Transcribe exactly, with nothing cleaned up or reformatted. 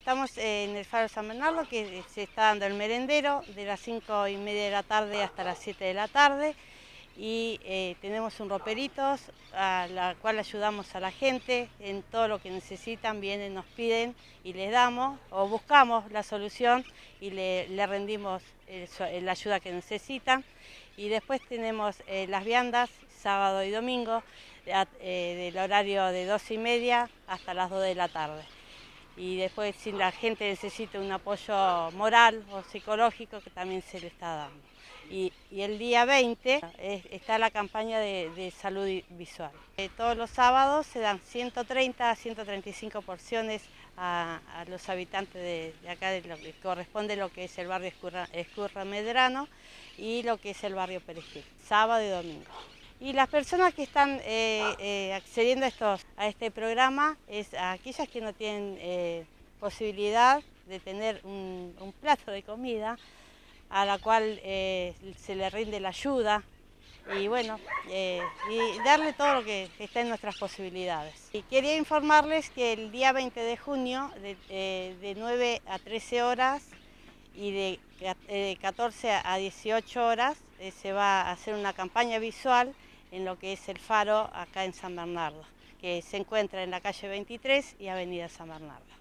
estamos en el Faro San Bernardo, que se está dando el merendero de las cinco y media de la tarde hasta las siete de la tarde. Y eh, tenemos un roperitos a la cual ayudamos a la gente en todo lo que necesitan, vienen, nos piden y les damos o buscamos la solución y le, le rendimos el, la ayuda que necesitan. Y después tenemos eh, las viandas sábado y domingo eh, del horario de doce y media hasta las dos de la tarde. Y después si la gente necesita un apoyo moral o psicológico, que también se le está dando. Y, y el día veinte es, está la campaña de, de salud visual. Eh, todos los sábados se dan ciento treinta a ciento treinta y cinco porciones a, a los habitantes de, de acá, de lo que corresponde lo que es el barrio Escurra, Escurra Medrano y lo que es el barrio Perejil, sábado y domingo. Y las personas que están eh, eh, accediendo a, estos, a este programa es a aquellas que no tienen eh, posibilidad de tener un, un plato de comida, a la cual eh, se le rinde la ayuda y bueno, eh, y darle todo lo que está en nuestras posibilidades. Y quería informarles que el día veinte de junio, de, eh, de nueve a trece horas y de eh, catorce a dieciocho horas, eh, se va a hacer una campaña visual en lo que es el faro acá en San Bernardo, que se encuentra en la calle veintitrés y avenida San Bernardo.